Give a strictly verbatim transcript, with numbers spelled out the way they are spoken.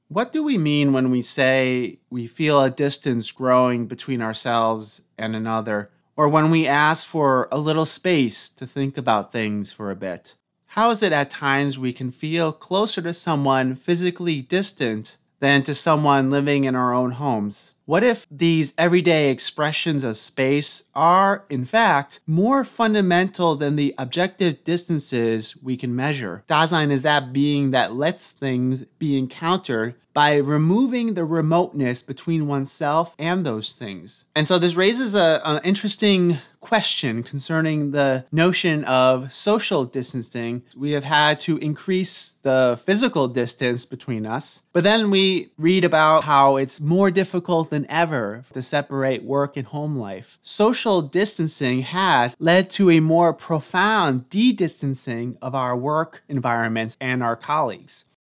What do we mean when we say we feel a distance growing between ourselves and another, or when we ask for a little space to think about things for a bit? How is it at times we can feel closer to someone physically distant than to someone living in our own homes? What if these everyday expressions of space are, in fact, more fundamental than the objective distances we can measure? Dasein is that being that lets things be encountered by removing the remoteness between oneself and those things. And so this raises an interesting question concerning the notion of social distancing. We have had to increase the physical distance between us, but then we read about how it's more difficult than ever to separate work and home life. Social distancing has led to a more profound de-distancing of our work environments and our colleagues.